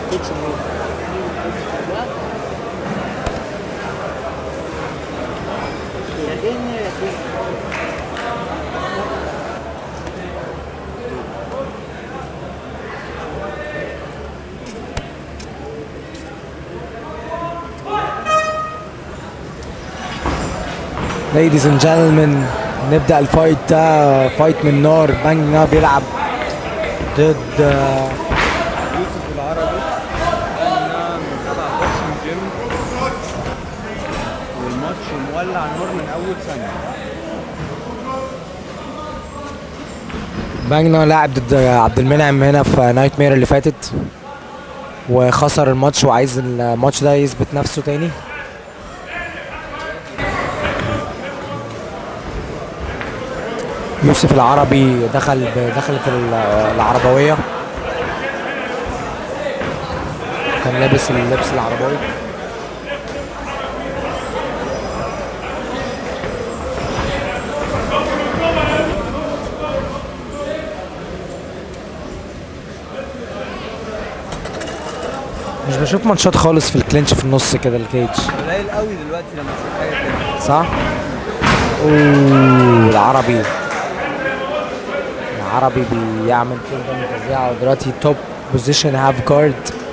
كيتشن Ladies and gentlemen، نبدأ الفايت ده. فايت من نار. بانجنا بيلعب ضد يوسف العربي. انا متابع بوكسنج جيم، والماتش مولع نار من اول ثانيه. بانجنا لاعب ضد عبد المنعم هنا في نايت مير اللي فاتت، وخسر الماتش وعايز الماتش ده يثبت نفسه تاني. يوسف العربي دخلت العربوية، كان لابس اللبس العربوي. مش بشوف ماتشات خالص في الكلينش في النص كده الكيج. قليل قوي دلوقتي لما تشوف حاجه كده. صح؟ اوه العربي بيعمل كده فظيعة. ودلوقتي توب بوزيشن هاف جارد.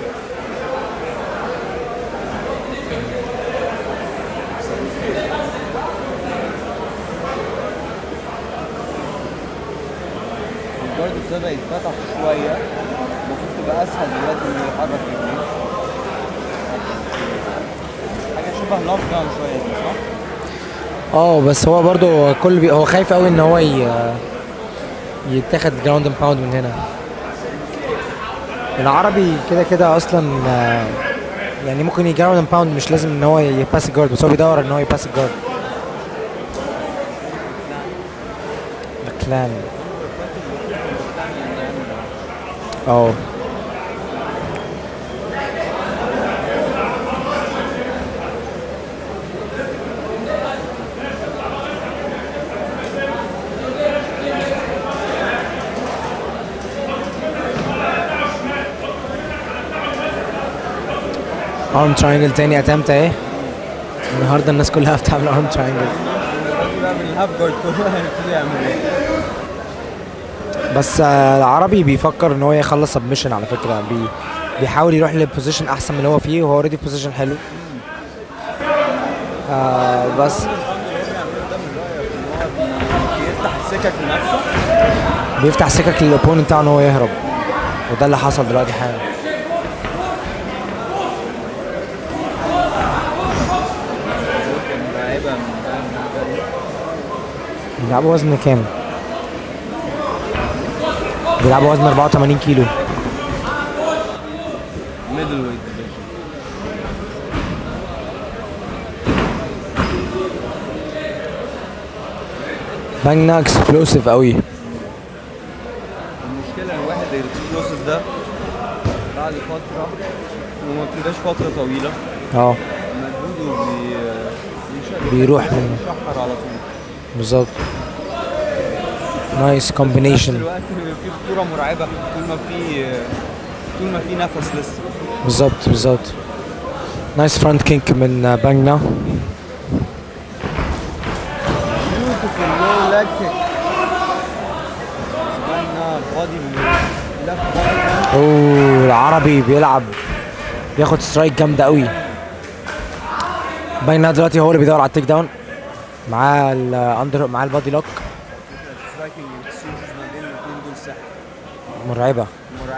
الجارد ابتدى يتفتح شويه، المفروض تبقى اسهل دلوقتي انه يحرك رجليه. حاجه شبه لاف داون شويه دي، صح؟ بس هو برضو هو خايف قوي ان هو يتاخد جراوند اند باوند من هنا. العربي كده اصلا يعني ممكن يجراوند اند باوند، مش لازم ان هو يباس الجارد، بس هو بيدور ان هو يباس الجارد. كلان ارم تراينجل تاني اتمت اهي. النهارده الناس كلها بتعمل ارم تراينجل. الهاف جارد كله هيبتدي يعمل ايه؟ بس العربي بيفكر ان هو يخلص سبمشن على فكره. بيحاول يروح لبوزيشن احسن من اللي هو فيه، وهو اوريدي في بوزيشن حلو. بس بيفتح السكك لنفسه، بيفتح سكك للاوبوننت بتاعه ان هو يهرب، وده اللي حصل دلوقتي حالا. بيلعبوا وزن كام؟ بيلعبوا وزن 84 كيلو. ميدل ويت ديفيجن. بانجنا اكسبلوسيف قوي. المشكله الواحد الاكسبلوسيف ده بعد فتره، وما بتبقاش فتره طويله، مجهوده بيروح منه، بيشحر على طول. بالظبط. نايس كومبينيشن. في الوقت في خطوره مرعبه طول ما في نفس لسه. بالظبط. نايس فرونت كيك من بانجنا. بيوتيفول لو لاج كيك. بانجنا بادي لفت بادي. العربي بياخد سترايك جامده قوي. بانجنا دلوقتي هو اللي بيدور على التيك داون، معاه معاه البادي لوك. سترايكنج اكسشينجز ما بين الاثنين دول سحر. مرعبه.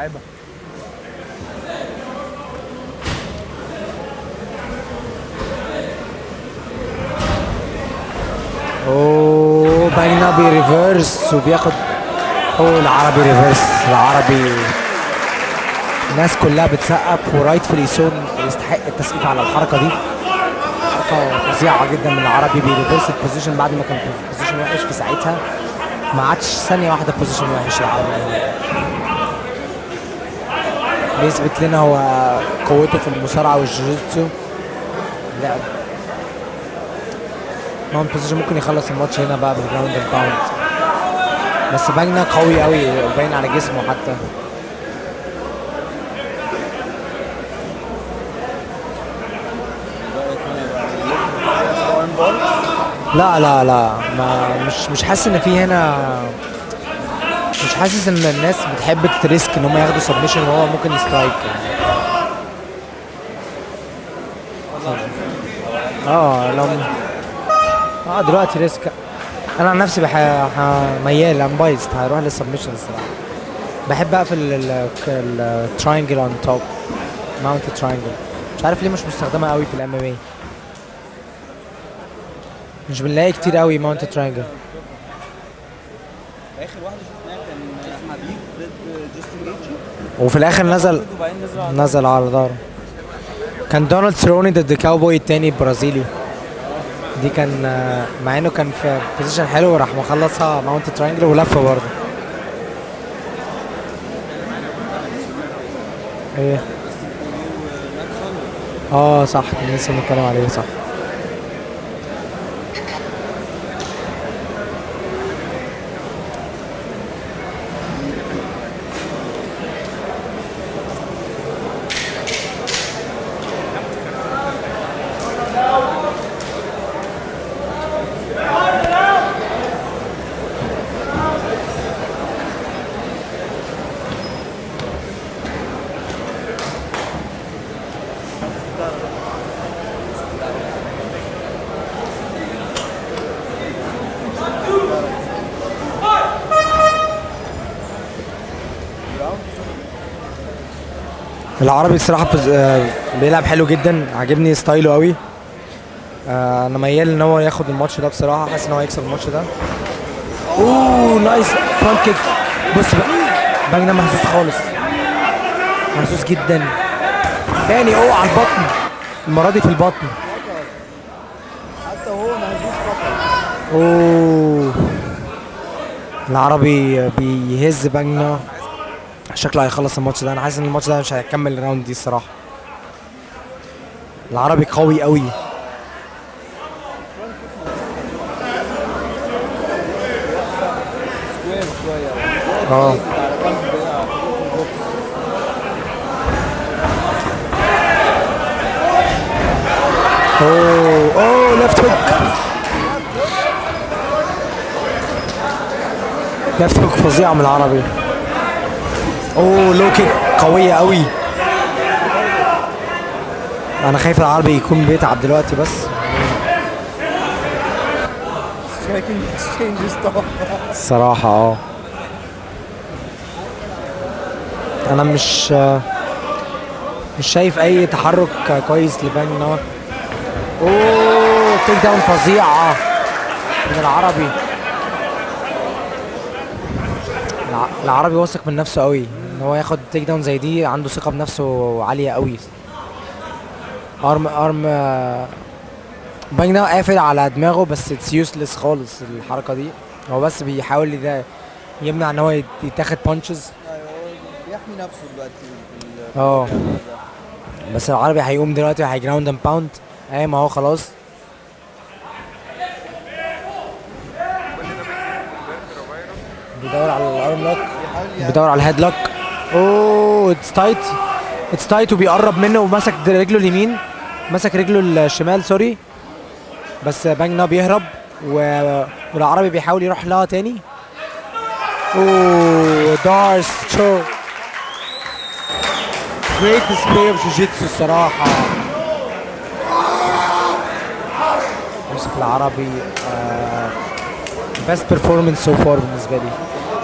بانجنا بيريفرس وبياخد. العربي ريفرس. العربي الناس كلها بتسقف، ورايت في اليسون يستحق التسقيف على الحركه دي. حركه فظيعه جدا من العربي. بيريفرس البوزيشن بعد ما كان في بوزيشن وحش في ساعتها، ما عادش ثانيه واحده في بوزيشن وحش. العربي بيثبت لنا هو قوته في المصارعه والجوجيتسو. لعب مان بوزيشن، ممكن يخلص الماتش هنا بقى بالجراوند اند باوند. بس بانجنا قوي قوي وباين على جسمه حتى. لا لا لا، ما مش حاسس ان في هنا، مش حاسس ان الناس بتحب تريسك ان هم ياخدوا سبمشن وهو ممكن يسترايك يعني. اه لو دلوقتي ريسك. انا عن نفسي ميال امبايست هروح للسبمشن الصراحه. بحب اقفل التراينجل اون توب، ماونت تراينجل. مش عارف ليه مش مستخدمه قوي في الام ام اي، مش بنلاقي كتير قوي ماونت تراينجل. اخر واحده شفناها كان حبيب ضد جاستن جيتشي، وفي الاخر نزل وبعدين نزل على ظهره. كان دونالد سيروني ضد كاوبوي التاني البرازيلي. دي كان مع انه كان في بوزيشن حلو وراح مخلصها ماونت تراينجل ولفه برضه. ايه صح، كنا لسه بنتكلم عليه صح. العربي الصراحه بيلعب حلو جدا، عاجبني ستايله قوي. انا ميال ان هو ياخد الماتش ده بصراحه، حاسس ان هو يكسب الماتش ده. اوه نايس فرونت كيك. بص بقى بانج ده محسوس خالص، محسوس جدا. تاني على البطن، المره دي في البطن. حتى هو مهزوز خطر. اوه العربي بيهز بانجنا، شكله هيخلص الماتش ده. انا حاسس ان الماتش ده مش هيكمل الراوند دي الصراحه. العربي قوي قوي. سكوير شويه اه اوه ليفت هوك، ليفت هوك فظيعه من العربي. اوه لو كيك قويه قوي. انا خايف العربي يكون بيتعب دلوقتي بس. سترايكنج اكسشينجز تحفه الصراحه انا مش شايف اي تحرك كويس لبانج نار. اوه تيك داون فظيعه من العربي. العربي واثق من نفسه قوي ان هو ياخد تيك داون زي دي، عنده ثقه بنفسه عاليه قوي. ارم بانج نار قافل على دماغه بس اتس يوسلس خالص الحركه دي. هو بس بيحاول يمنع ان هو يتاخد بانشز. ايوه بيحمي نفسه دلوقتي. بس العربي هيقوم دلوقتي هيجراوند اند باوند. ما هو خلاص. بيدور على الارم لوك، بيدور على الهيد لوك. اوه اتس تايت وبيقرب منه ومسك رجله اليمين، مسك رجله الشمال سوري. بس بانجنا بيهرب والعربي بيحاول يروح لها تاني. اوه دارس تشو. جريت ديسبلاي اوف جوجيتسو الصراحه. يوسف العربي بيست بيرفورمانس سو فار بالنسبه لي.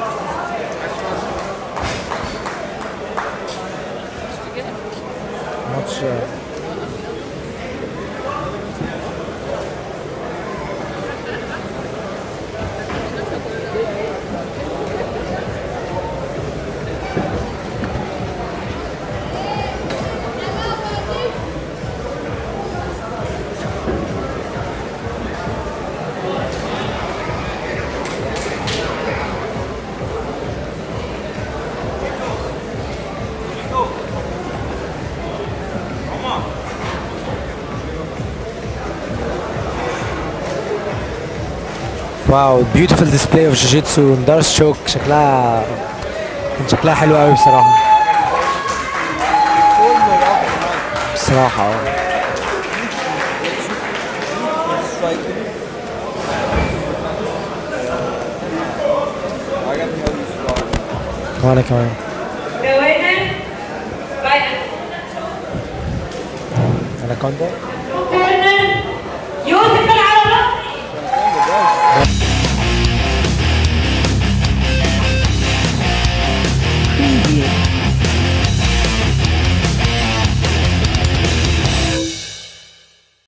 ماتش واو بيوتيفul display of جوجيتسو. دارس شوك كان شكلها حلو قوي بصراحه. وانا كمان. Gewonnen bei اناكوندا.